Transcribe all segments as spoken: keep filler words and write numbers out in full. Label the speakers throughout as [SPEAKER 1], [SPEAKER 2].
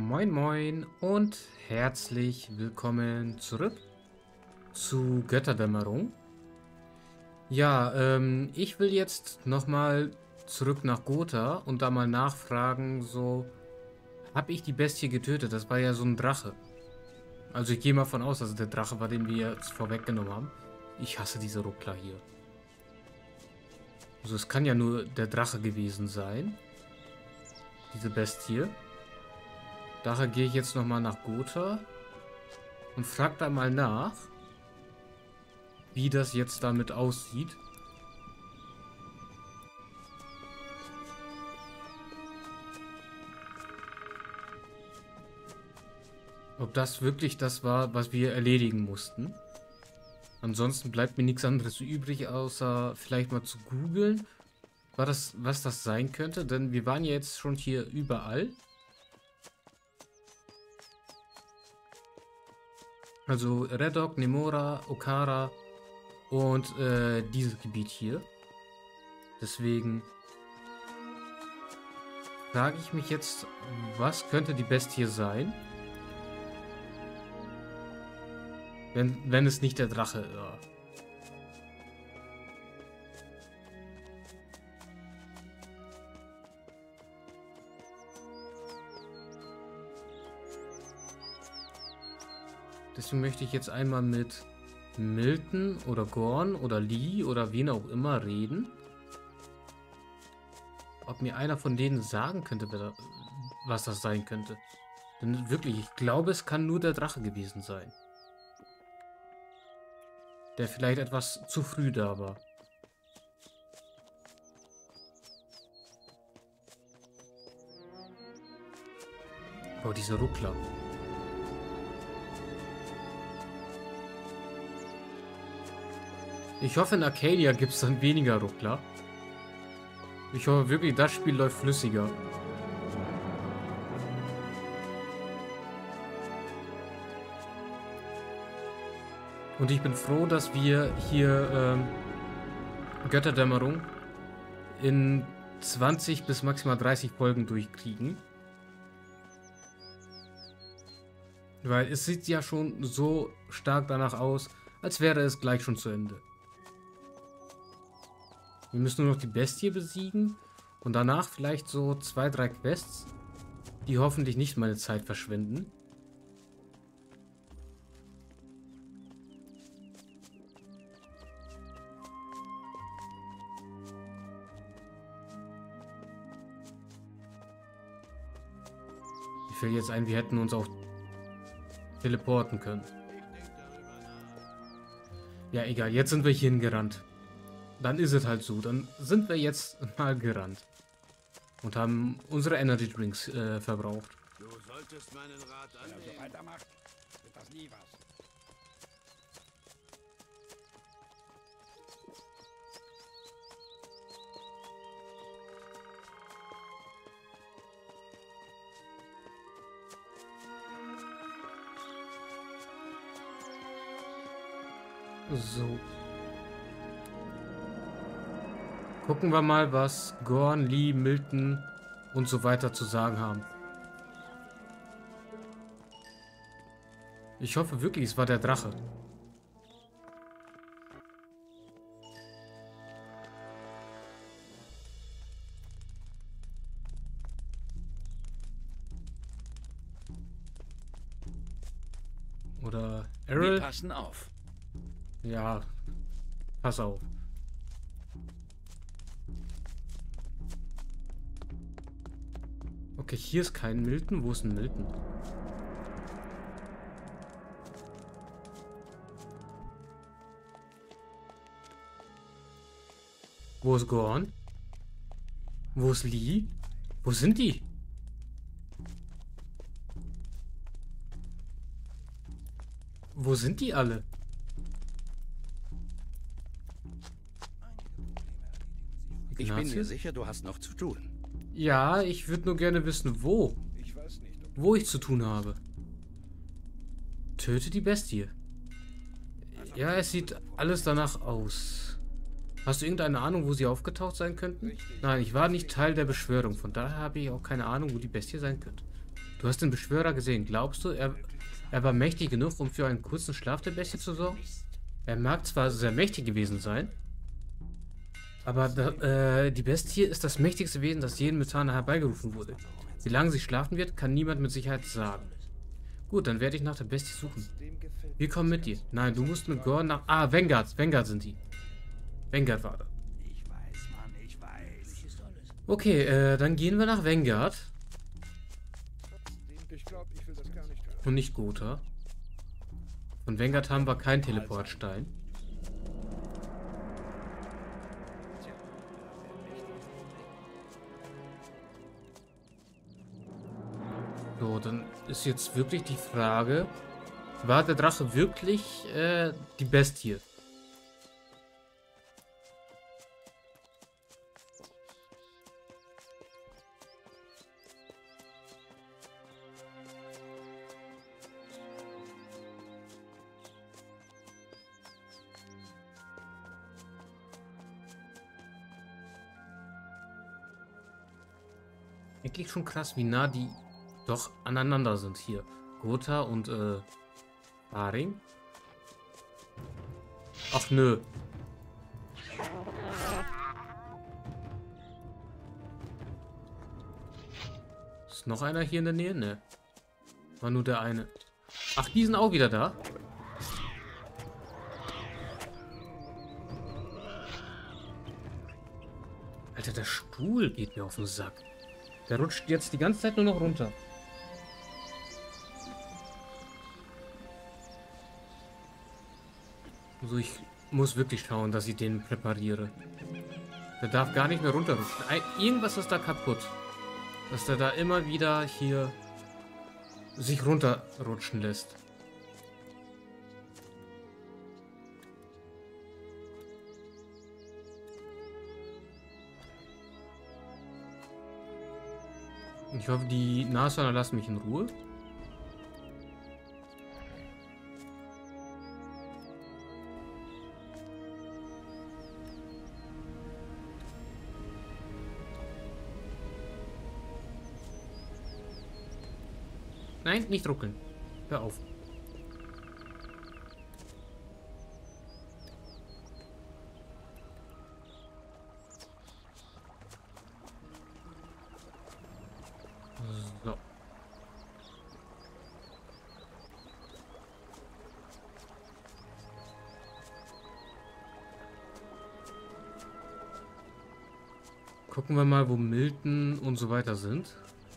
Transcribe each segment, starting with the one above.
[SPEAKER 1] Moin Moin und herzlich willkommen zurück zu Götterdämmerung. Ja, ähm, ich will jetzt nochmal zurück nach Gotha und da mal nachfragen, so, habe ich die Bestie getötet? Das war ja so ein Drache. Also ich gehe mal von aus, dass es der Drache war, den wir jetzt vorweggenommen haben. Ich hasse diese Ruckler hier. Also es kann ja nur der Drache gewesen sein. Diese Bestie. Daher gehe ich jetzt nochmal nach Gotha und frage da mal nach, wie das jetzt damit aussieht. Ob das wirklich das war, was wir erledigen mussten. Ansonsten bleibt mir nichts anderes übrig, außer vielleicht mal zu googeln, war das, was das sein könnte. Denn wir waren ja jetzt schon hier überall. Also Redok, Nemora, Okara und äh, dieses Gebiet hier. Deswegen frage ich mich jetzt, was könnte die Bestie sein? Wenn, wenn es nicht der Drache war. Deswegen möchte ich jetzt einmal mit Milton oder Gorn oder Lee oder wen auch immer reden. Ob mir einer von denen sagen könnte, was das sein könnte. Denn wirklich, ich glaube, es kann nur der Drache gewesen sein. Der vielleicht etwas zu früh da war. Oh, diese Ruckler. Ich hoffe, in Arcadia gibt es dann weniger Ruckler. Ich hoffe wirklich, das Spiel läuft flüssiger. Und ich bin froh, dass wir hier ähm, Götterdämmerung in zwanzig bis maximal dreißig Folgen durchkriegen. Weil es sieht ja schon so stark danach aus, als wäre es gleich schon zu Ende. Wir müssen nur noch die Bestie besiegen und danach vielleicht so zwei, drei Quests, die hoffentlich nicht meine Zeit verschwenden. Ich fällt jetzt ein, wir hätten uns auch teleporten können. Ja, egal, jetzt sind wir hier hingerannt. Dann ist es halt so. Dann sind wir jetzt mal gerannt. Und haben unsere Energy Drinks äh, verbraucht.
[SPEAKER 2] Du solltest meinen Rat annehmen. Wenn er so weitermacht, wird das nie was.
[SPEAKER 1] So. Gucken wir mal, was Gorn, Lee, Milton und so weiter zu sagen haben. Ich hoffe wirklich, es war der Drache. Oder Errol?
[SPEAKER 2] Wir passen auf.
[SPEAKER 1] Ja, pass auf. Okay, hier ist kein Milton. Wo ist ein Milton? Wo ist Gorn? Wo ist Lee? Wo sind die? Wo sind die alle?
[SPEAKER 2] Ich bin mir sicher, du hast noch zu tun.
[SPEAKER 1] Ja, ich würde nur gerne wissen, wo.
[SPEAKER 2] Ich weiß nicht, ob
[SPEAKER 1] Wo ich zu tun habe. Töte die Bestie. Ja, es sieht alles danach aus. Hast du irgendeine Ahnung, wo sie aufgetaucht sein könnten? Nein, ich war nicht Teil der Beschwörung. Von daher habe ich auch keine Ahnung, wo die Bestie sein könnte. Du hast den Beschwörer gesehen. Glaubst du, er, er war mächtig genug, um für einen kurzen Schlaf der Bestie zu sorgen? Er mag zwar sehr mächtig gewesen sein, aber da, äh, die Bestie ist das mächtigste Wesen, das jedem Methaner herbeigerufen wurde. Wie lange sie schlafen wird, kann niemand mit Sicherheit sagen. Gut, dann werde ich nach der Bestie suchen. Wir kommen mit dir. Nein, du musst mit Gorn nach... Ah, Vanguard. Vanguard sind die. Vanguard war da. Okay, äh, dann gehen wir nach Vanguard. Und nicht Gotha. Von Vanguard haben wir keinen Teleportstein. So, dann ist jetzt wirklich die Frage, war der Drache wirklich äh, die Bestie? Eigentlich schon krass, wie nah die doch aneinander sind hier. Gotha und äh, Faring. Ach nö. Ist noch einer hier in der Nähe? Ne. War nur der eine. Ach, die sind auch wieder da. Alter, der Stuhl geht mir auf den Sack. Der rutscht jetzt die ganze Zeit nur noch runter. Also ich muss wirklich schauen, dass ich den präpariere. Der darf gar nicht mehr runterrutschen. Irgendwas ist da kaputt. Dass der da immer wieder hier sich runterrutschen lässt. Ich hoffe, die Nashörner lassen mich in Ruhe. Nein, nicht ruckeln. Hör auf. So. Gucken wir mal, wo Milton und so weiter sind.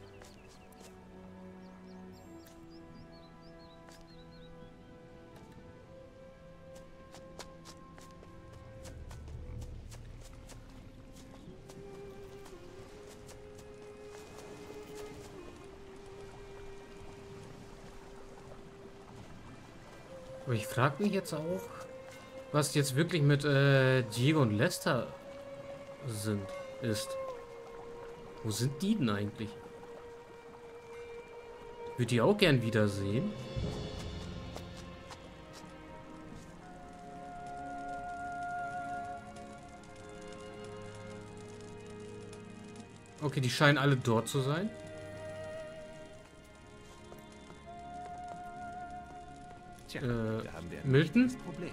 [SPEAKER 1] Aber ich frage mich jetzt auch, was jetzt wirklich mit äh, Diego und Lester sind, ist. Wo sind die denn eigentlich? Ich würde die auch gern wiedersehen. Okay, die scheinen alle dort zu sein.
[SPEAKER 3] Tja,
[SPEAKER 1] Äh,
[SPEAKER 3] da haben wir ein
[SPEAKER 1] Milton?
[SPEAKER 3] echtes Problem.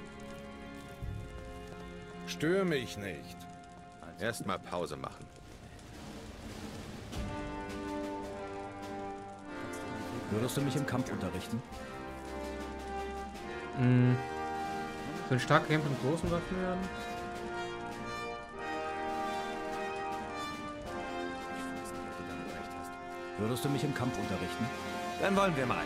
[SPEAKER 2] Stör mich nicht.
[SPEAKER 4] Erstmal Pause machen.
[SPEAKER 3] Würdest du mich im Kampf unterrichten?
[SPEAKER 1] Hm. Können starke Kämpfe mit großen Waffen werden?
[SPEAKER 3] Ich weiß nicht, ob du damit recht hast. Würdest du mich im Kampf unterrichten? Dann wollen wir mal.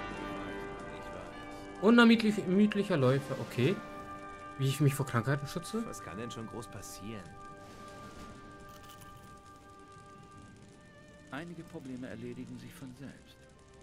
[SPEAKER 1] Unermüdlicher Läufer, okay. Wie ich mich vor Krankheiten schütze?
[SPEAKER 3] Was kann denn schon groß passieren?
[SPEAKER 5] Einige Probleme erledigen sich von selbst.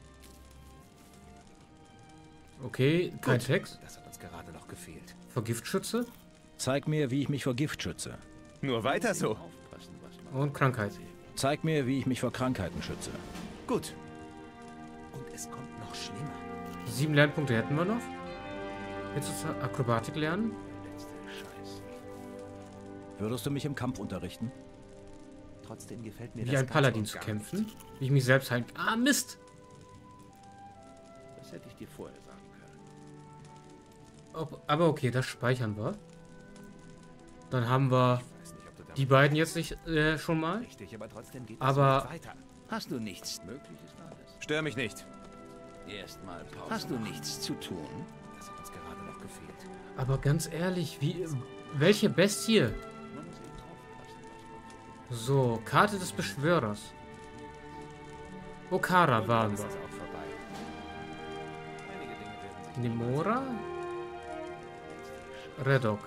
[SPEAKER 1] Okay, kein
[SPEAKER 3] Gut,
[SPEAKER 1] Text.
[SPEAKER 3] Das hat uns gerade noch gefehlt.
[SPEAKER 1] Vor Giftschütze
[SPEAKER 6] Zeig mir, wie ich mich vor Gift schütze.
[SPEAKER 3] Nur weiter so.
[SPEAKER 5] Aufpassen, was man
[SPEAKER 1] und Krankheit.
[SPEAKER 6] Zeig mir, wie ich mich vor Krankheiten schütze.
[SPEAKER 3] Gut. Und es kommt noch schlimmer.
[SPEAKER 1] Sieben Lernpunkte hätten wir noch. Jetzt ist Akrobatik lernen.
[SPEAKER 3] Letzter Scheiß.
[SPEAKER 6] Würdest du mich im Kampf unterrichten?
[SPEAKER 3] Trotzdem gefällt mir
[SPEAKER 1] Wie
[SPEAKER 3] das
[SPEAKER 1] ein
[SPEAKER 3] ganz
[SPEAKER 1] Paladin
[SPEAKER 3] und
[SPEAKER 1] zu
[SPEAKER 3] gar
[SPEAKER 1] kämpfen.
[SPEAKER 3] nicht.
[SPEAKER 1] Wie ich mich selbst heilen. Ah, Mist!
[SPEAKER 5] Das hätte ich dir vorher sagen können.
[SPEAKER 1] Ob, aber okay, das speichern wir. Dann haben wir
[SPEAKER 3] Ich weiß nicht, ob du damit
[SPEAKER 1] die beiden jetzt nicht äh, schon mal.
[SPEAKER 3] richtig, aber trotzdem geht
[SPEAKER 1] Aber-
[SPEAKER 3] es nicht weiter.
[SPEAKER 5] Hast du nichts? Möglich ist alles.
[SPEAKER 3] Stör mich nicht.
[SPEAKER 5] Erstmal Pause. Hast du nichts zu tun?
[SPEAKER 3] Das hat uns gerade noch gefehlt.
[SPEAKER 1] Aber ganz ehrlich, wie welche Bestie?
[SPEAKER 5] Man muss eben aufpassen, was man tut.
[SPEAKER 1] So, Karte des Beschwörers. Okara waren
[SPEAKER 3] Dann ist
[SPEAKER 1] wir.
[SPEAKER 3] es auch vorbei. Einige Dinge werden sich
[SPEAKER 1] Nemora? Redok.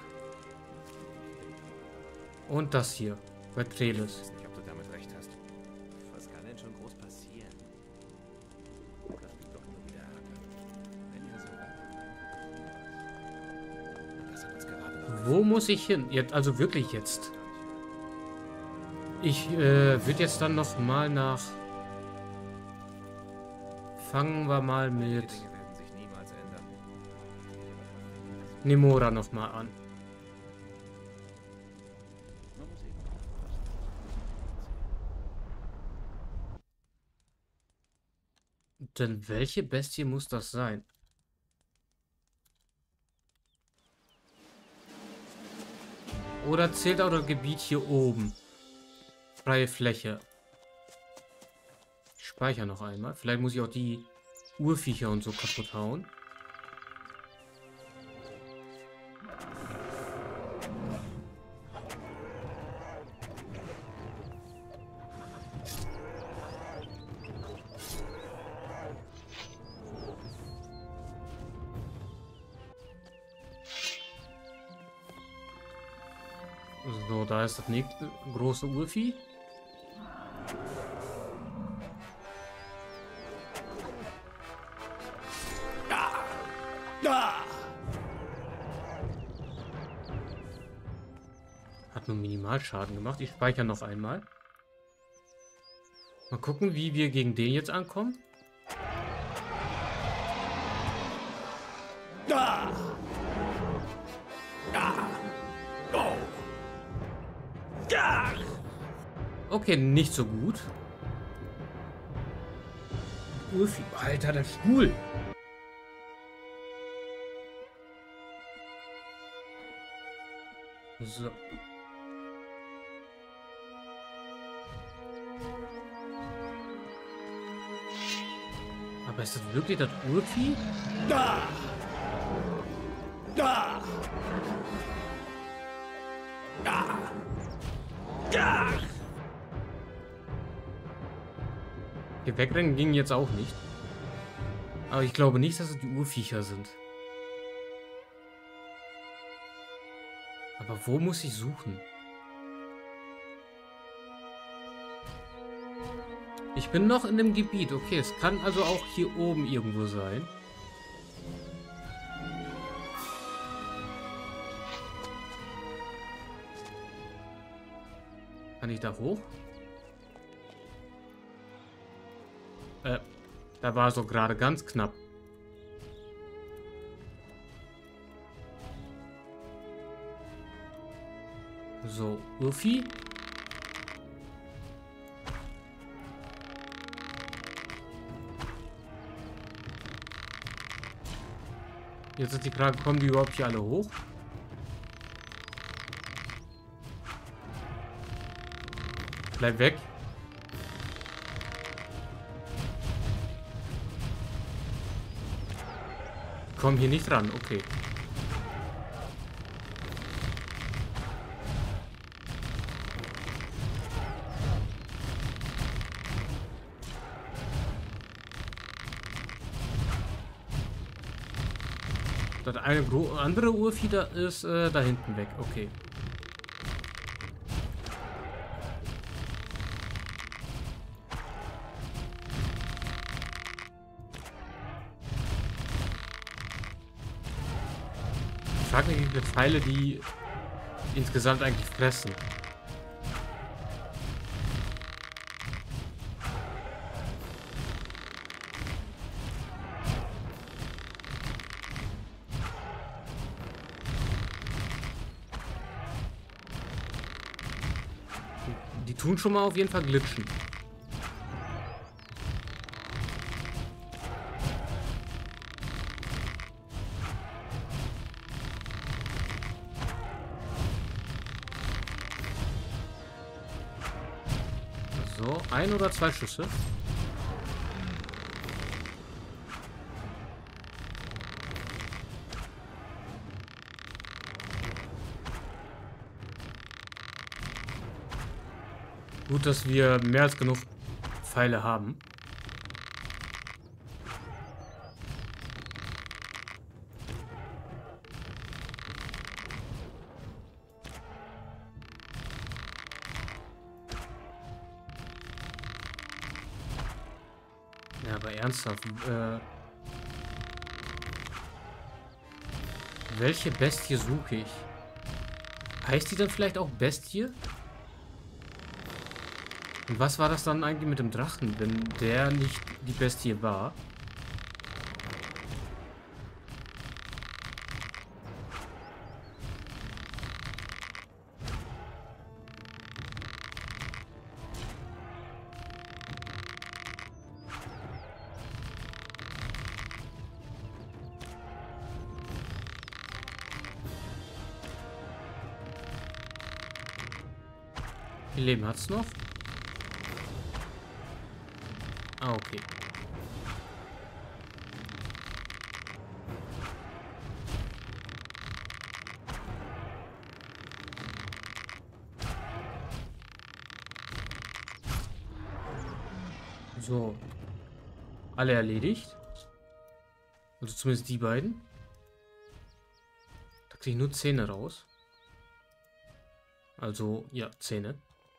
[SPEAKER 1] Und das hier.
[SPEAKER 3] Ich
[SPEAKER 1] Vetrelis.
[SPEAKER 3] weiß nicht, ob du damit recht hast. Was kann denn schon groß passieren? Das gibt doch nur wieder Ärger. Wenn ihr so weitermacht, das hat uns gerade noch
[SPEAKER 1] Wo muss ich hin? Jetzt, also wirklich jetzt. Ich äh, würde jetzt dann noch mal nach... Fangen wir mal
[SPEAKER 3] Die
[SPEAKER 1] mit
[SPEAKER 3] Dinge werden sich niemals ändern.
[SPEAKER 1] Nemora noch mal an.
[SPEAKER 5] Man muss eben aufpassen, was man tut.
[SPEAKER 1] Denn welche Bestie muss das sein? Oder zählt auch das Gebiet hier oben? Freie Fläche. Ich speichere noch einmal. Vielleicht muss ich auch die Urviecher und so kaputt hauen. So, da ist das nächste große Urvieh. Hat nur Minimalschaden gemacht. Ich speichere noch einmal. Mal gucken, wie wir gegen den jetzt ankommen. Okay, nicht so gut. Urvieh. Alter, der Stuhl. So. Aber ist das wirklich das Urvieh? Hier wegrennen ging jetzt auch nicht. Aber ich glaube nicht, dass es die Urviecher sind. Aber wo muss ich suchen? Ich bin noch in dem Gebiet. Okay, es kann also auch hier oben irgendwo sein. Kann ich da hoch? Äh, da war so gerade ganz knapp. So, Urvieh. Jetzt ist die Frage, kommen die überhaupt hier alle hoch? Bleib weg. Komm hier nicht ran, okay. Das eine gro- andere Urvieh da ist äh, da hinten weg, okay. Ich frage mich, wie viele Pfeile die insgesamt eigentlich fressen. Die tun schon mal auf jeden Fall glitschen. So, ein oder zwei Schüsse. Gut, dass wir mehr als genug Pfeile haben. Ja, aber ernsthaft. Äh, welche Bestie suche ich? Heißt die dann vielleicht auch Bestie? Und was war das dann eigentlich mit dem Drachen, wenn der nicht die Bestie war? Wie viel Leben hat's noch? Ah, okay. So. Alle erledigt. Also zumindest die beiden. Da kriege ich nur Zähne raus. Also, ja, Zähne.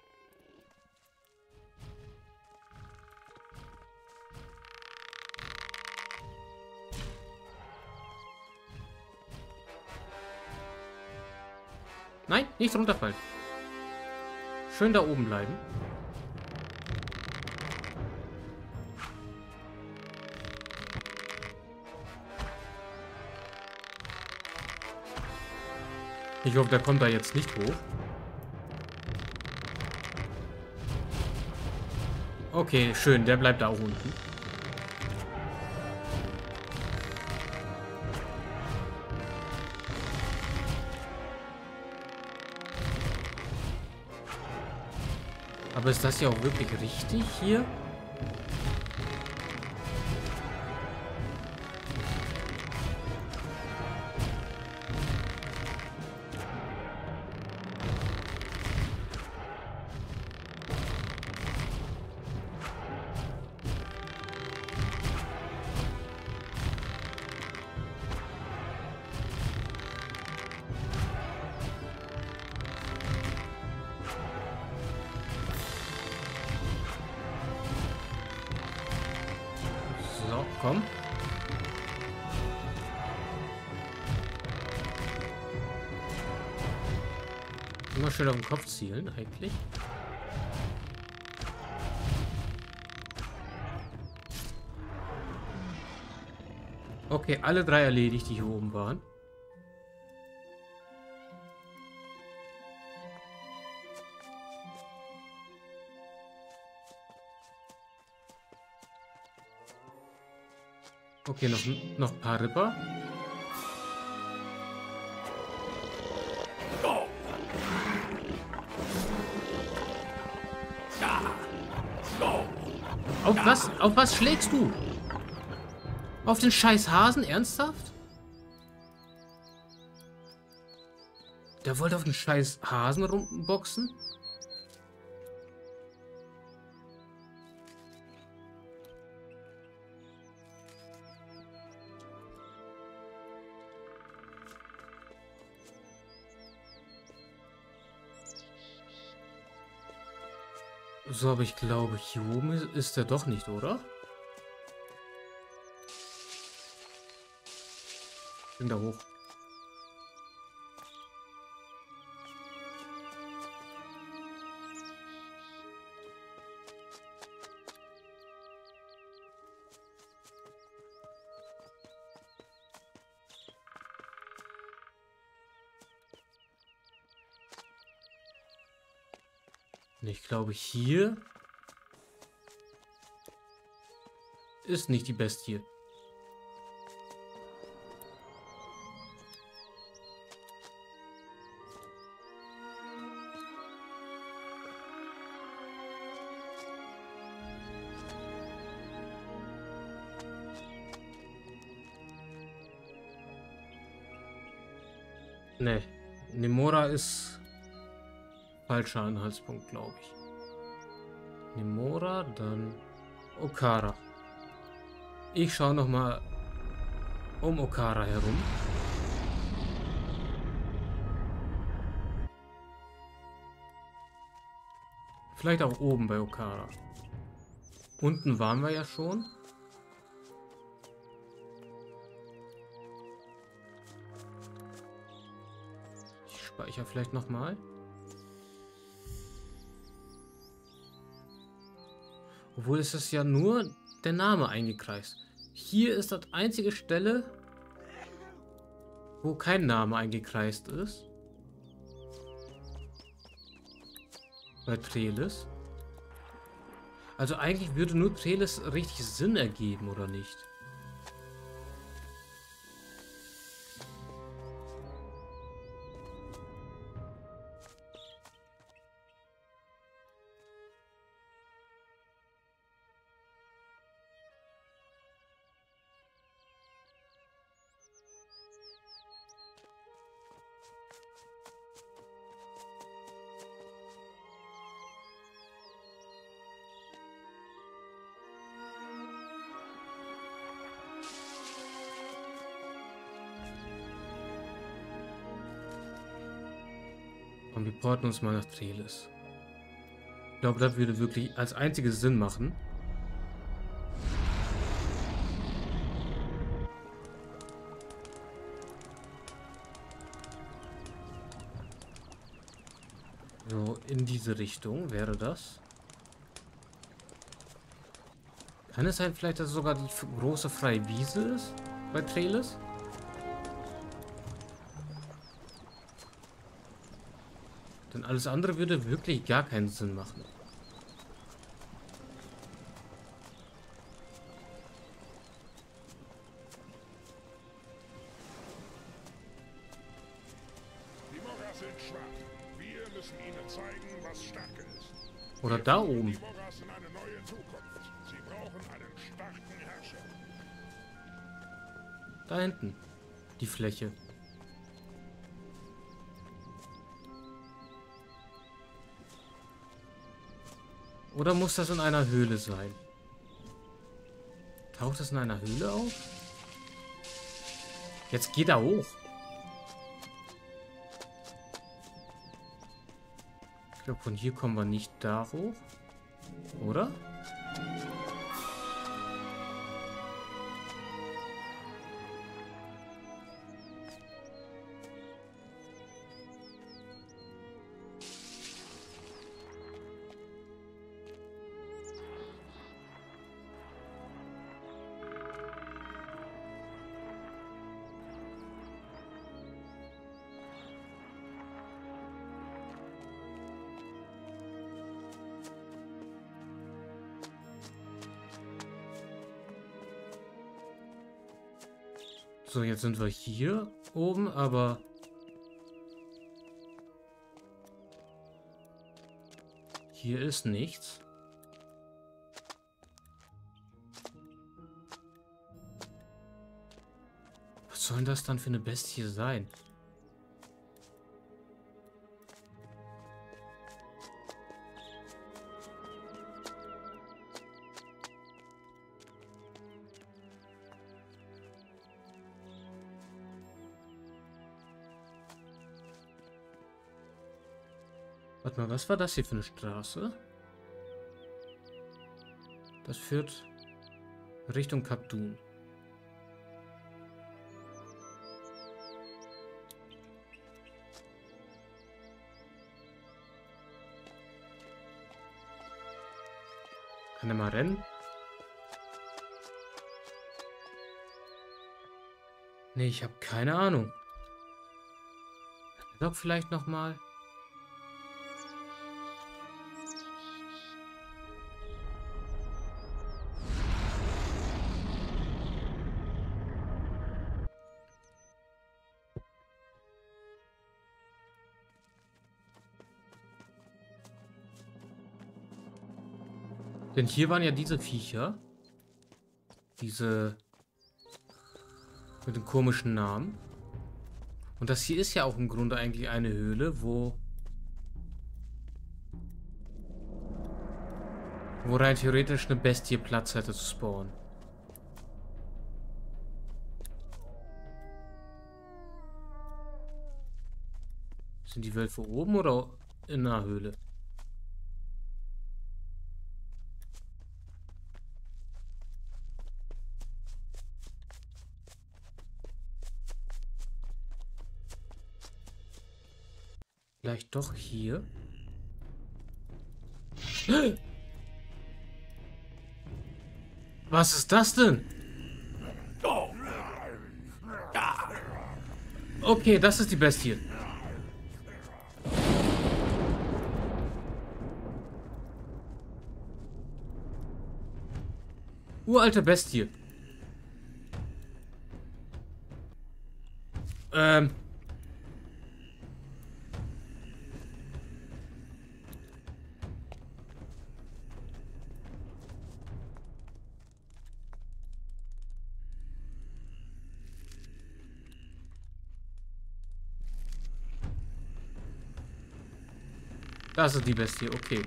[SPEAKER 1] Nein, nicht runterfallen. Schön da oben bleiben. Ich hoffe, der kommt da jetzt nicht hoch. Okay, schön, der bleibt da auch unten. Aber ist das ja auch wirklich richtig hier? So, komm. Immer schön auf den Kopf zielen, eigentlich. Okay, alle drei erledigt, die hier oben waren. Okay, noch, noch ein paar Ripper. Auf was? Auf was schlägst du? Auf den scheiß Hasen? Ernsthaft? Der wollte auf den scheiß Hasen rumboxen? So, aber ich glaube, hier oben ist, ist er doch nicht, oder? Ich bin da hoch. Und ich glaube, hier ist nicht die Bestie. Ne, Nemora ist falscher Anhaltspunkt, glaube ich. Nemora, dann Okara. Ich schaue noch mal um Okara herum. Vielleicht auch oben bei Okara. Unten waren wir ja schon. Ich speichere vielleicht noch mal. Obwohl es ist ja nur der Name eingekreist. Hier ist das einzige Stelle, wo kein Name eingekreist ist. Bei Treles. Also eigentlich würde nur Treles richtig Sinn ergeben, oder nicht? Und wir porten uns mal nach Treles. Ich glaube, das würde wirklich als einziges Sinn machen. So, in diese Richtung wäre das. Kann es sein, vielleicht, dass es sogar die große freie Wiese ist bei Treles? Denn alles andere würde wirklich gar keinen Sinn machen.
[SPEAKER 7] Die Moras sind schwach. Wir müssen ihnen zeigen, was Stärke ist.
[SPEAKER 1] Oder da oben.
[SPEAKER 7] Die Moras in eine neue Zukunft. Sie brauchen einen starken Herrscher.
[SPEAKER 1] Da hinten. Die Fläche. Oder muss das in einer Höhle sein? Taucht es in einer Höhle auf? Jetzt geht er hoch. Ich glaube, von hier kommen wir nicht da hoch. Oder? So, jetzt sind wir hier oben, aber hier ist nichts. Was soll denn das dann für eine Bestie sein? Warte mal, was war das hier für eine Straße? Das führt Richtung Kap Dun. Kann er mal rennen? Nee, ich habe keine Ahnung. Doch vielleicht noch mal. Denn hier waren ja diese Viecher. Diese mit den komischen Namen. Und das hier ist ja auch im Grunde eigentlich eine Höhle, wo... wo rein theoretisch eine Bestie Platz hätte zu spawnen. Sind die Wölfe oben oder in einer Höhle? Vielleicht doch hier? Was ist das denn? Okay, das ist die Bestie. Uralte Bestie. Ähm. Das ist die Bestie, okay.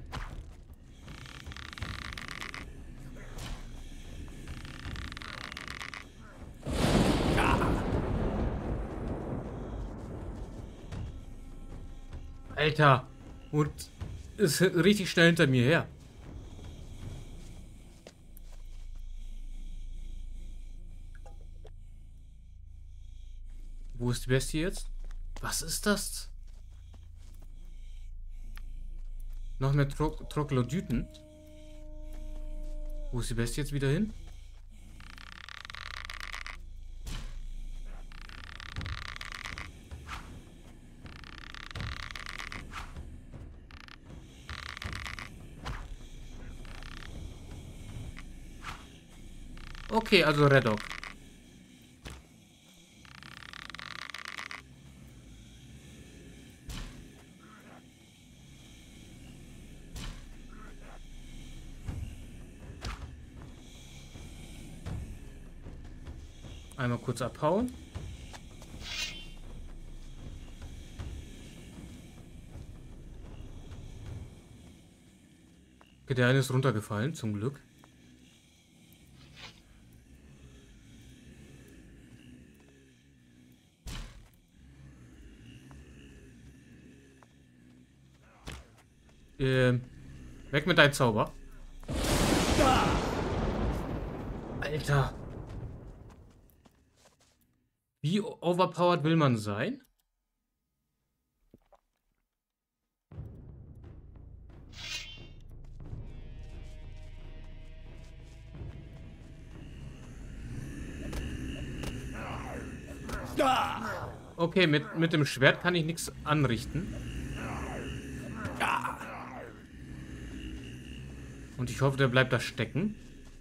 [SPEAKER 1] Alter, und ist richtig schnell hinter mir her. Wo ist die Bestie jetzt? Was ist das? Noch mehr Tro Troglodyten. Wo ist die Bestie jetzt wieder hin? Okay, also Redok. Einmal kurz abhauen. Okay, der eine ist runtergefallen, zum Glück. Ähm, weg mit deinem Zauber. Alter. Wie overpowered will man sein? Okay, mit, mit dem Schwert kann ich nichts anrichten. Und ich hoffe, der bleibt da stecken.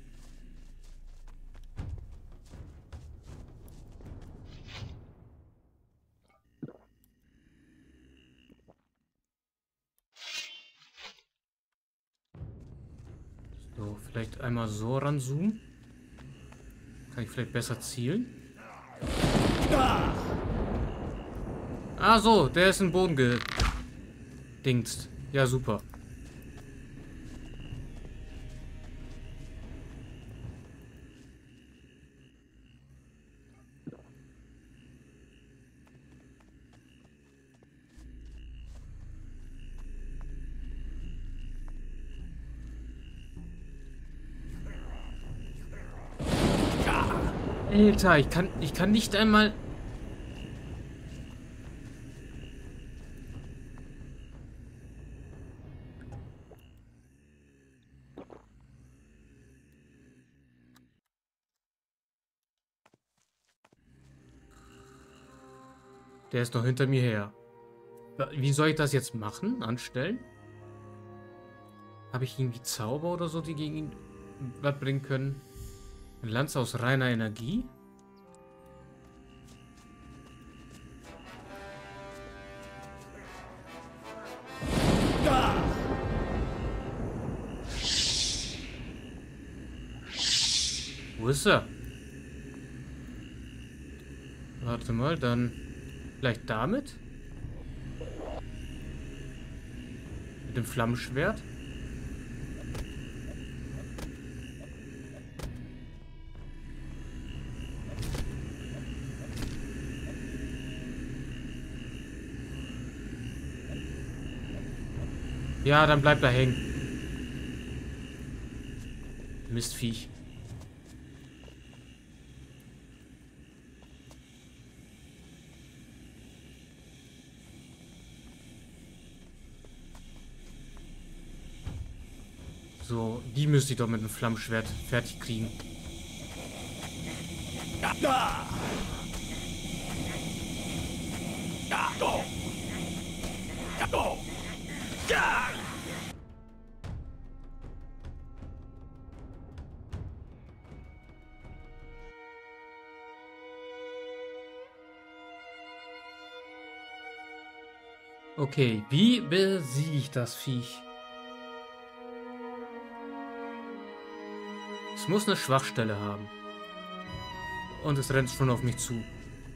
[SPEAKER 1] So, vielleicht einmal so ranzoomen. Kann ich vielleicht besser zielen? Ah so, der ist in den Boden gedingst. Ja, super. Alter, ich kann, ich kann nicht einmal... Der ist noch hinter mir her. Wie soll ich das jetzt machen? Anstellen? Habe ich irgendwie Zauber oder so, die gegen ihn was bringen können? Eine Lanze aus reiner Energie? Wo ist er? Warte mal, dann... Vielleicht damit? Mit dem Flammenschwert? Ja, dann bleibt er hängen. Mistviech. So, die müsste ich doch mit dem Flammenschwert fertig kriegen. Okay, wie besiege ich das Viech? Es muss eine Schwachstelle haben. Und es rennt schon auf mich zu.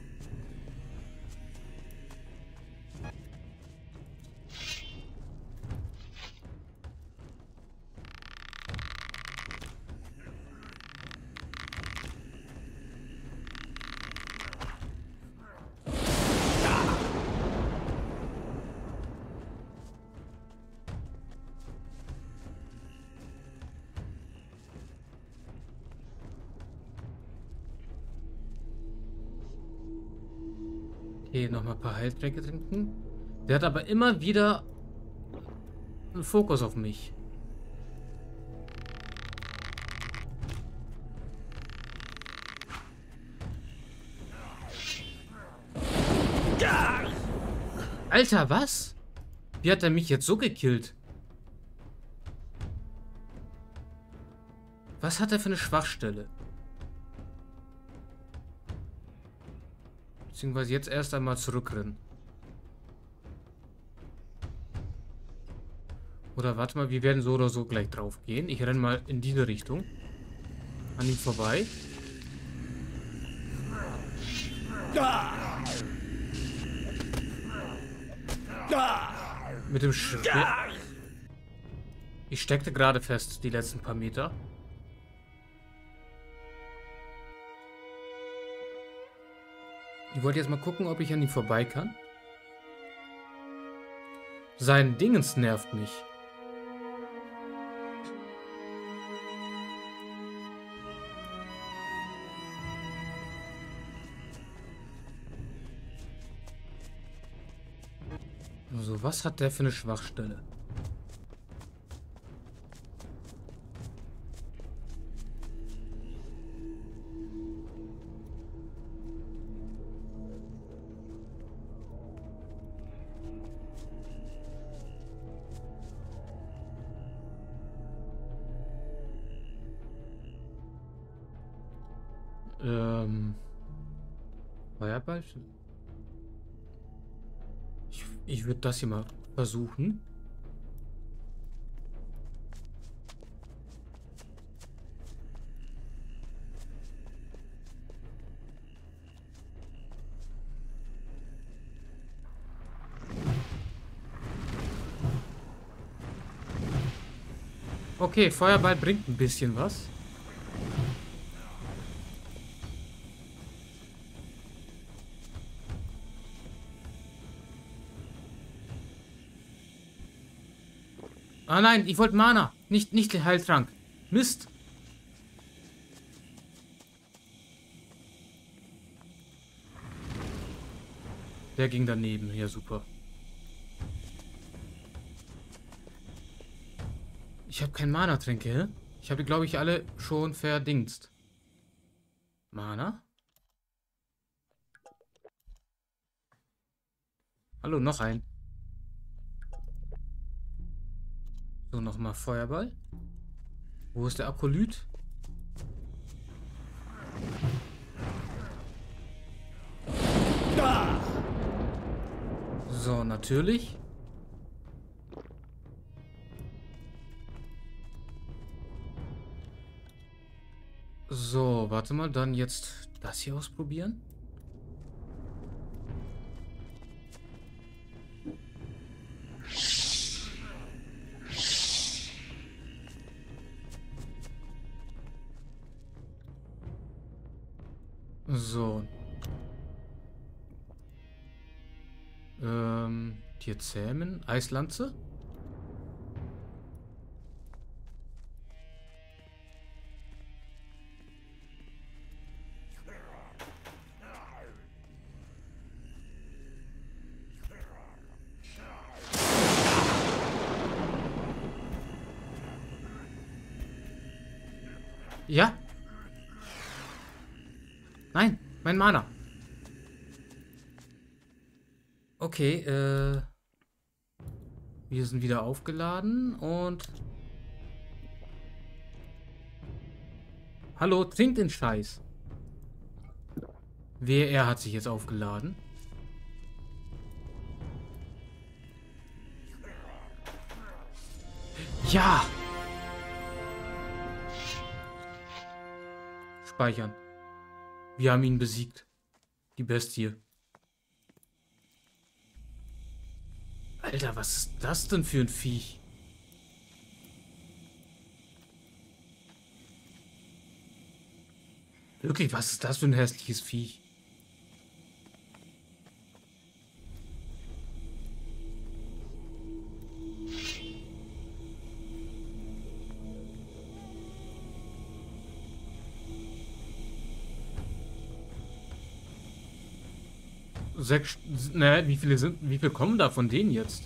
[SPEAKER 1] Okay, nochmal ein paar Heiltränke trinken. Der hat aber immer wieder einen Fokus auf mich. Alter, was? Wie hat er mich jetzt so gekillt? Was hat er für eine Schwachstelle? Beziehungsweise jetzt erst einmal zurückrennen. Oder warte mal, wir werden so oder so gleich drauf gehen. Ich renne mal in diese Richtung. An ihm vorbei. Mit dem Schwert. Ich steckte gerade fest, die letzten paar Meter. Ich wollte jetzt mal gucken, ob ich an ihm vorbei kann. Sein Dingens nervt mich. Also, was hat der für eine Schwachstelle? Ähm. Feuerball? Ich, ich würde das hier mal versuchen. Okay, Feuerball bringt ein bisschen was. Ah nein, ich wollte Mana, nicht, nicht den Heiltrank. Mist. Der ging daneben, ja super. Ich habe kein Mana-Tränke, hä? Ich habe die, glaube ich, alle schon verdingst. Mana? Hallo, noch ein. So, nochmal Feuerball. Wo ist der Akolyt? So, natürlich. So, warte mal, dann jetzt das hier ausprobieren. So. Ähm, Tier zähmen. Eislanze. Ja. Nein, mein Mana. Okay, äh... wir sind wieder aufgeladen und... Hallo, trink den Scheiß. Wer, er hat sich jetzt aufgeladen. Ja! Speichern. Wir haben ihn besiegt. Die Bestie. Alter, was ist das denn für ein Viech? Wirklich, was ist das für ein hässliches Viech? Sechs, naja, wie viele sind, wie viele kommen da von denen jetzt?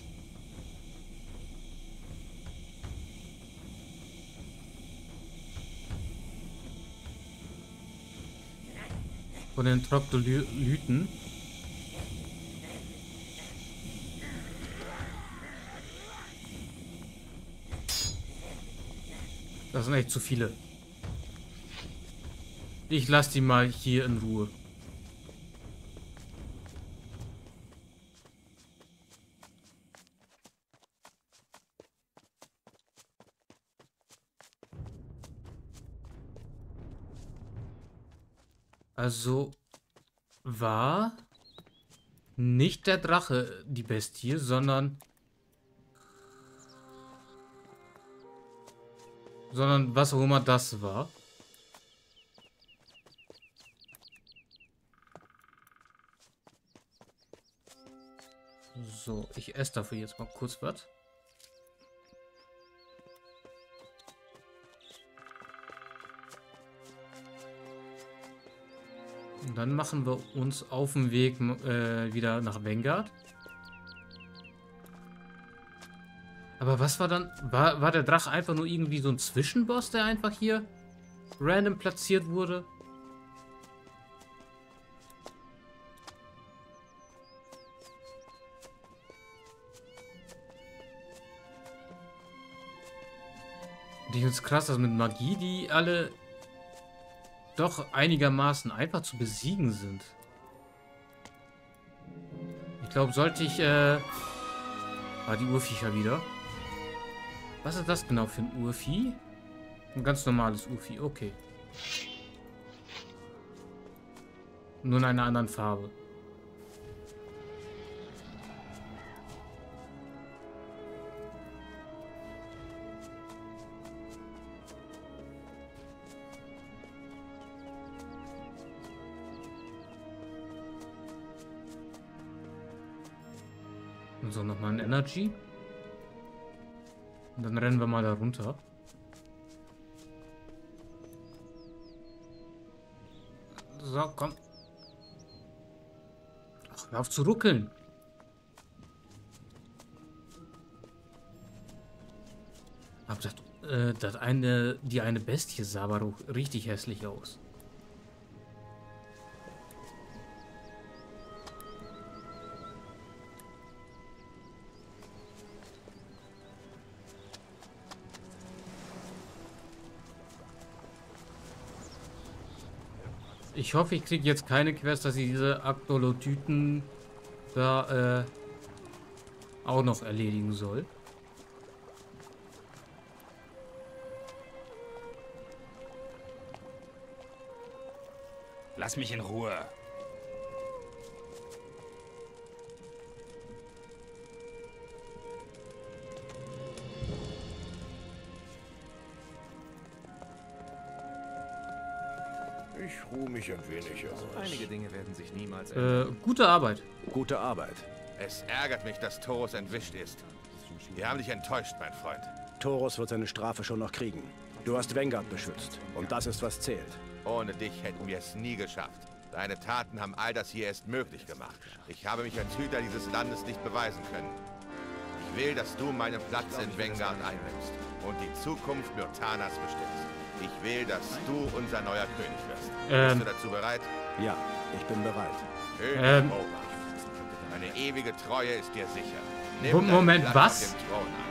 [SPEAKER 1] Von den Troptolyten. Das sind echt zu viele. Ich lasse die mal hier in Ruhe. Also war nicht der Drache die Bestie, sondern sondern was auch immer das war. So, ich esse dafür jetzt mal kurz was. Und dann machen wir uns auf den Weg äh, wieder nach Vanguard. Aber was war dann? War, war der Drache einfach nur irgendwie so ein Zwischenboss, der einfach hier random platziert wurde? Und ich finde es krass, dass mit Magie die alle doch einigermaßen einfach zu besiegen sind. Ich glaube, sollte ich... Äh ah, die Urviecher wieder. Was ist das genau für ein Urvieh? Ein ganz normales Urvieh, okay. Nur in einer anderen Farbe. So, nochmal ein Energy. Und dann rennen wir mal da runter. So, komm. Ach, hör auf zu ruckeln. Aber das, äh, das eine, die eine Bestie sah aber auch richtig hässlich aus. Ich hoffe, ich kriege jetzt keine Quest, dass ich diese Aktolotyten da äh, auch noch erledigen soll.
[SPEAKER 5] Lass mich in Ruhe.
[SPEAKER 7] Ich ruhe mich ein wenig aus.
[SPEAKER 3] Einige Dinge werden sich niemals ändern.
[SPEAKER 1] Äh, gute Arbeit.
[SPEAKER 6] Gute Arbeit.
[SPEAKER 4] Es ärgert mich, dass Taurus entwischt ist. Wir haben dich enttäuscht, mein Freund.
[SPEAKER 6] Taurus wird seine Strafe schon noch kriegen. Du hast Vanguard beschützt. Und das ist, was zählt.
[SPEAKER 4] Ohne dich hätten wir es nie geschafft. Deine Taten haben all das hier erst möglich gemacht. Ich habe mich als Hüter dieses Landes nicht beweisen können. Ich will, dass du meinen Platz in Vanguard einnimmst und die Zukunft Myrtanas bestimmst. Ich will, dass du unser neuer König wirst.
[SPEAKER 1] Ähm.
[SPEAKER 4] Bist du dazu bereit?
[SPEAKER 6] Ja, ich bin bereit.
[SPEAKER 4] König
[SPEAKER 1] Ähm.
[SPEAKER 4] Roba. Deine ewige Treue ist dir sicher.
[SPEAKER 1] Mo-
[SPEAKER 4] deinen
[SPEAKER 1] Moment,
[SPEAKER 4] Platz
[SPEAKER 1] was?
[SPEAKER 4] auf dem Thron ein.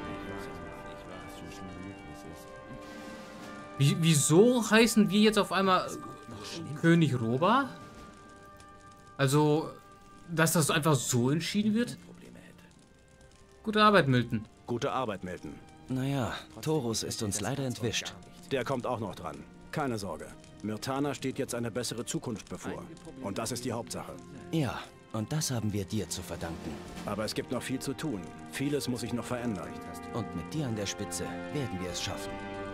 [SPEAKER 1] Wie, wieso heißen wir jetzt auf einmal äh, König Roba? Also, dass das einfach so entschieden wird? Gute Arbeit, Milton.
[SPEAKER 6] Gute Arbeit, Milton.
[SPEAKER 8] Naja, Taurus ist uns leider entwischt.
[SPEAKER 6] Der kommt auch noch dran. Keine Sorge. Myrtana steht jetzt eine bessere Zukunft bevor. Und das ist die Hauptsache.
[SPEAKER 8] Ja, und das haben wir dir zu verdanken.
[SPEAKER 6] Aber es gibt noch viel zu tun. Vieles muss sich noch verändern.
[SPEAKER 8] Und mit dir an der Spitze werden wir es schaffen.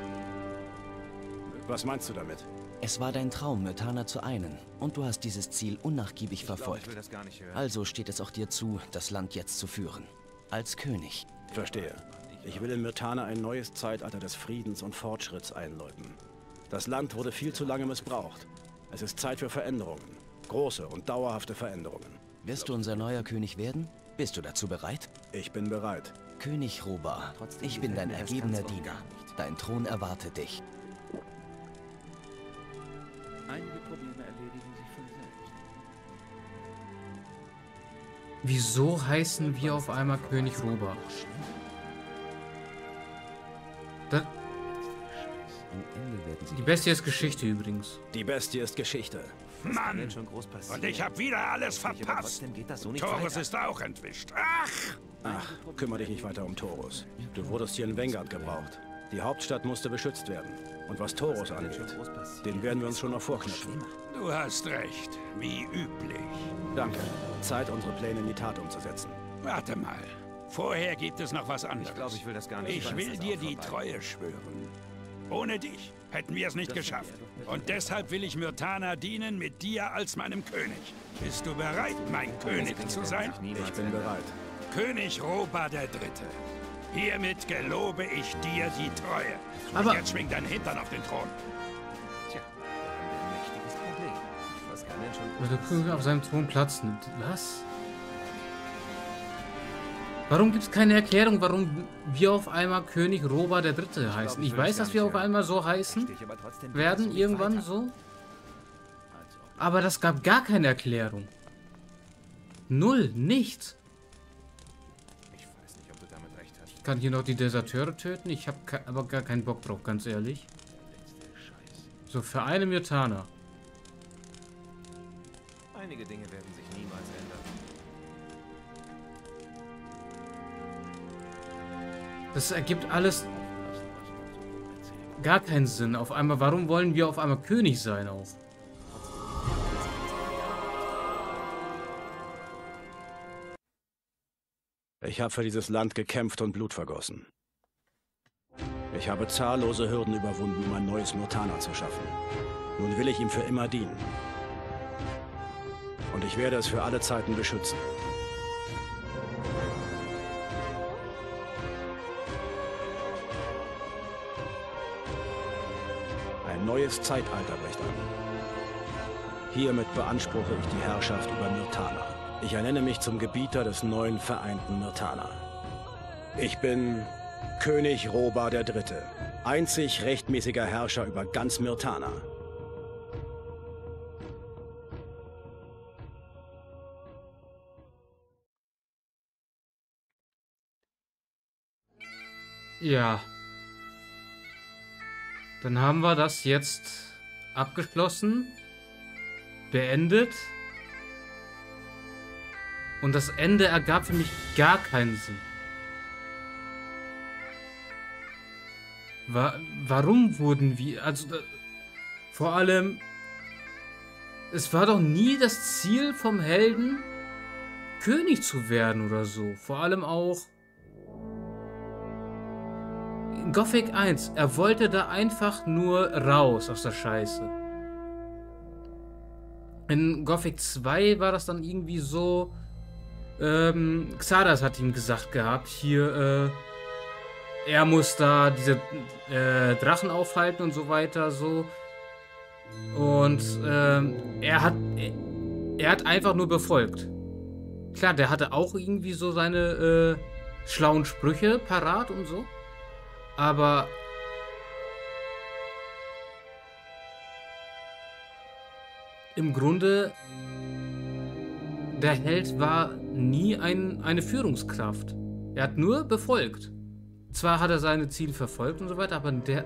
[SPEAKER 6] Was meinst du damit?
[SPEAKER 8] Es war dein Traum, Myrtana zu einen. Und du hast dieses Ziel unnachgiebig verfolgt.
[SPEAKER 3] Ich will das gar nicht hören.
[SPEAKER 8] Also steht es auch dir zu, das Land jetzt zu führen. Als König.
[SPEAKER 6] Verstehe. Ich will in Myrtana ein neues Zeitalter des Friedens und Fortschritts einläuten. Das Land wurde viel zu lange missbraucht. Es ist Zeit für Veränderungen. Große und dauerhafte Veränderungen.
[SPEAKER 8] Wirst du unser neuer König werden? Bist du dazu bereit?
[SPEAKER 6] Ich bin bereit.
[SPEAKER 8] König Roba, ich bin dein ergebener Diener. Dein Thron erwartet dich.
[SPEAKER 5] Einige Probleme erledigen sich von selbst.
[SPEAKER 1] Wieso heißen wir auf einmal König Roba? Da,
[SPEAKER 8] Am Ende werden sie
[SPEAKER 1] die Bestie ist Geschichte übrigens.
[SPEAKER 6] Die Bestie ist Geschichte.
[SPEAKER 3] Kann
[SPEAKER 7] Mann!
[SPEAKER 3] denn schon groß passieren?
[SPEAKER 7] Und ich habe wieder alles
[SPEAKER 3] Aber
[SPEAKER 7] verpasst.
[SPEAKER 3] trotzdem geht das so nicht
[SPEAKER 7] Taurus
[SPEAKER 3] weiter.
[SPEAKER 7] ist auch entwischt. Ach!
[SPEAKER 6] Ach, kümmere dich nicht weiter um Taurus. Du wurdest hier in Vanguard gebraucht. Die Hauptstadt musste beschützt werden. Und was Taurus angeht, den werden wir uns schon noch vorknöpfen.
[SPEAKER 7] Du hast recht, wie üblich.
[SPEAKER 6] Danke. Zeit, unsere Pläne in die Tat umzusetzen.
[SPEAKER 7] Warte mal. Vorher gibt es noch was anderes.
[SPEAKER 3] Ich glaube, ich will das gar nicht.
[SPEAKER 7] Ich
[SPEAKER 3] Wann
[SPEAKER 7] will
[SPEAKER 3] ist das
[SPEAKER 7] dir
[SPEAKER 3] auch
[SPEAKER 7] die
[SPEAKER 3] vorbei?
[SPEAKER 7] Treue schwören. Ohne dich hätten wir es nicht geschafft. Und deshalb will ich Myrtana dienen mit dir als meinem König. Bist du bereit, mein König zu sein?
[SPEAKER 6] Ich bin bereit.
[SPEAKER 7] König Roba der Dritte. Hiermit gelobe ich dir die Treue.
[SPEAKER 1] Aber-
[SPEAKER 7] Und jetzt schwing dein Hintern auf den Thron.
[SPEAKER 3] Tja, da haben wir ein mächtiges Problem. Was kann denn schon
[SPEAKER 1] Weil der
[SPEAKER 3] groß
[SPEAKER 1] König auf seinem Thron Platz nimmt. Was? Warum gibt es keine Erklärung, warum wir auf einmal König Roba der Dritte heißen? Ich weiß, dass wir auf einmal so heißen
[SPEAKER 3] passieren? Aber trotzdem geht das
[SPEAKER 1] werden,
[SPEAKER 3] so nicht
[SPEAKER 1] irgendwann
[SPEAKER 3] weiter.
[SPEAKER 1] so. Aber das gab gar keine Erklärung. Null, nichts.
[SPEAKER 3] Ich weiß nicht, ob du damit recht hast.
[SPEAKER 1] Ich kann hier noch die Deserteure töten. Ich habe aber gar keinen Bock drauf, ganz ehrlich. So, für eine Myrtana.
[SPEAKER 3] Einige Dinge werden sich niemals ändern.
[SPEAKER 1] Das ergibt alles gar keinen Sinn. Auf einmal, warum wollen wir auf einmal König sein auch?
[SPEAKER 6] Ich habe für dieses Land gekämpft und Blut vergossen. Ich habe zahllose Hürden überwunden, um ein neues Myrtana zu schaffen. Nun will ich ihm für immer dienen. Und ich werde es für alle Zeiten beschützen. Ein neues Zeitalter bricht an. Hiermit beanspruche ich die Herrschaft über Myrtana. Ich ernenne mich zum Gebieter des neuen vereinten Myrtana. Ich bin König Roba der Dritte, einzig rechtmäßiger Herrscher über ganz Myrtana.
[SPEAKER 1] Ja. Dann haben wir das jetzt abgeschlossen, beendet. Und das Ende ergab für mich gar keinen Sinn. Wa warum wurden wir... Also, da, vor allem... Es war doch nie das Ziel vom Helden, König zu werden oder so. Vor allem auch... In Gothic eins, er wollte da einfach nur raus aus der Scheiße. In Gothic zwei war das dann irgendwie so, ähm, Xardas hat ihm gesagt gehabt, hier, äh, er muss da diese äh, Drachen aufhalten und so weiter, so. Und ähm, er hat, er hat einfach nur befolgt. Klar, der hatte auch irgendwie so seine äh, schlauen Sprüche parat und so. Aber im Grunde, der Held war nie ein, eine Führungskraft. Er hat nur befolgt. Zwar hat er seine Ziele verfolgt und so weiter, aber der...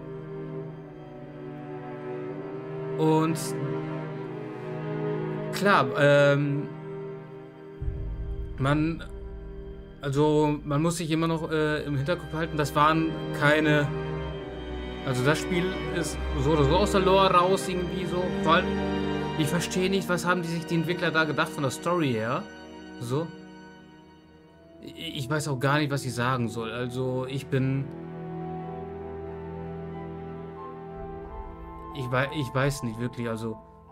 [SPEAKER 1] Und... Klar, ähm... Man... Also, man muss sich immer noch äh, im Hinterkopf halten, das waren keine... Also das Spiel ist so oder so aus der Lore raus, irgendwie so. Vor allem, ich verstehe nicht, was haben die sich die Entwickler da gedacht von der Story her. So. Ich weiß auch gar nicht, was ich sagen soll. Also, ich bin... Ich weiß, ich weiß nicht wirklich, also...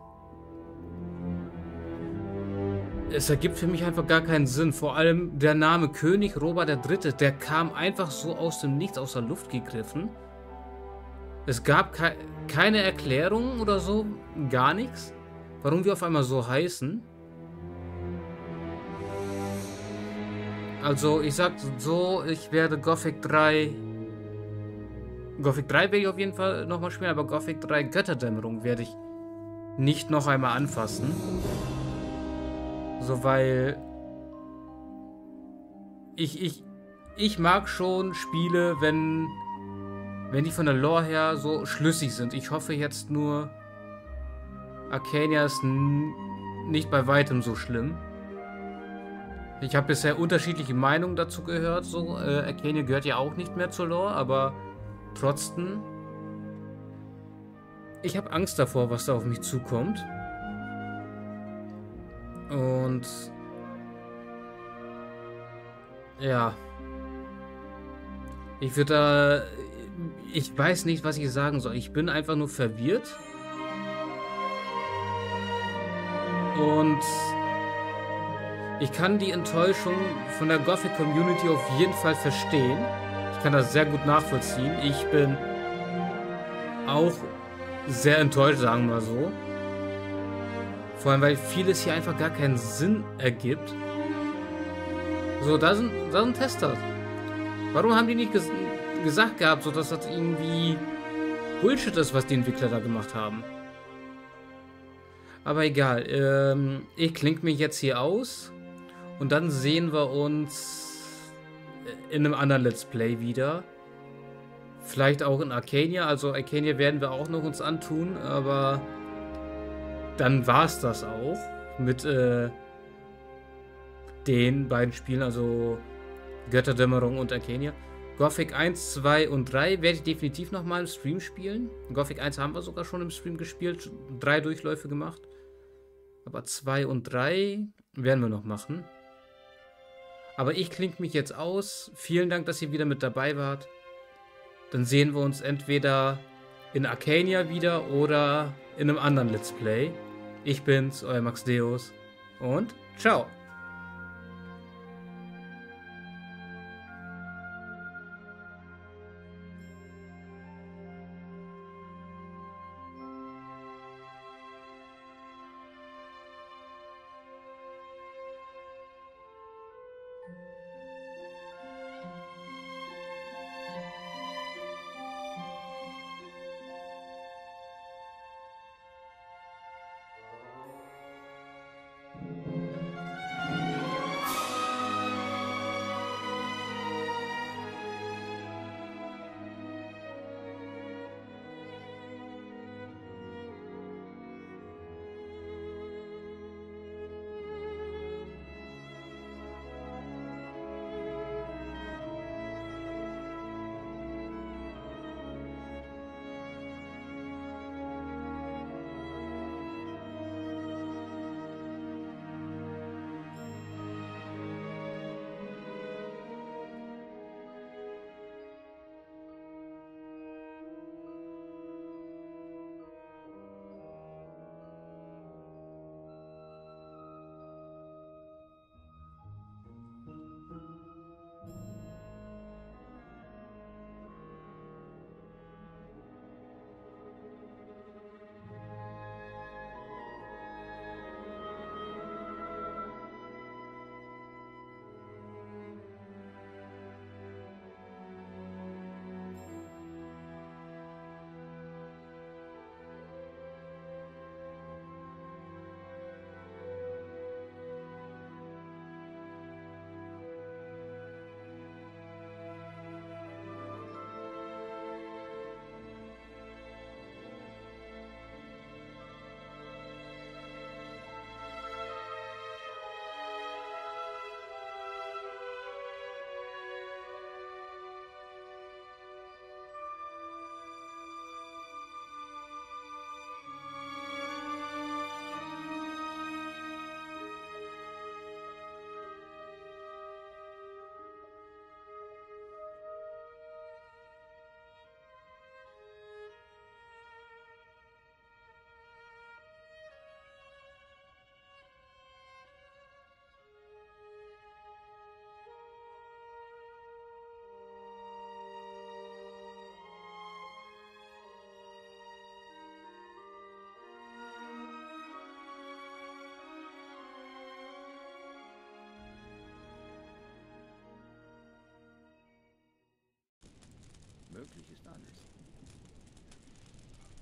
[SPEAKER 1] Es ergibt für mich einfach gar keinen Sinn. Vor allem der Name König Robert der Dritte, der kam einfach so aus dem Nichts, aus der Luft gegriffen. Es gab ke keine Erklärung oder so, gar nichts, warum wir auf einmal so heißen. Also ich sag so, ich werde Gothic drei... Gothic drei werde ich auf jeden Fall nochmal spielen, aber Gothic drei Götterdämmerung werde ich nicht noch einmal anfassen. So, weil... Ich, ich, ich mag schon Spiele, wenn... Wenn die von der Lore her so schlüssig sind. Ich hoffe jetzt nur, Arcania ist nicht bei weitem so schlimm. Ich habe bisher unterschiedliche Meinungen dazu gehört. So, äh, Arcania gehört ja auch nicht mehr zur Lore, aber trotzdem. Ich habe Angst davor, was da auf mich zukommt. Und ja. Ich würde da... Ich weiß nicht, was ich sagen soll. Ich bin einfach nur verwirrt. Und ich kann die Enttäuschung von der Gothic Community auf jeden Fall verstehen. Ich kann das sehr gut nachvollziehen. Ich bin auch sehr enttäuscht, sagen wir so. Vor allem, weil vieles hier einfach gar keinen Sinn ergibt. So, da sind, da sind Tester. Warum haben die nicht ges gesagt gehabt, so dass das irgendwie Bullshit ist, was die Entwickler da gemacht haben? Aber egal. Ähm, ich klinge mich jetzt hier aus. Und dann sehen wir uns in einem anderen Let's Play wieder. Vielleicht auch in Arcania. Also Arcania werden wir auch noch uns antun. Aber dann war es das auch. Mit äh, den beiden Spielen. Also Götterdämmerung und Arcania. Gothic eins, zwei und drei werde ich definitiv nochmal im Stream spielen. Gothic eins haben wir sogar schon im Stream gespielt. Drei Durchläufe gemacht. Aber zwei und drei werden wir noch machen. Aber ich klinge mich jetzt aus. Vielen Dank, dass ihr wieder mit dabei wart. Dann sehen wir uns entweder in Arcania wieder oder in einem anderen Let's Play. Ich bin's, euer MaxDeus. Und ciao.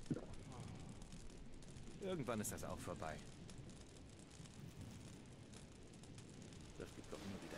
[SPEAKER 3] Irgendwann ist das auch vorbei.
[SPEAKER 5] Das gibt doch immer wieder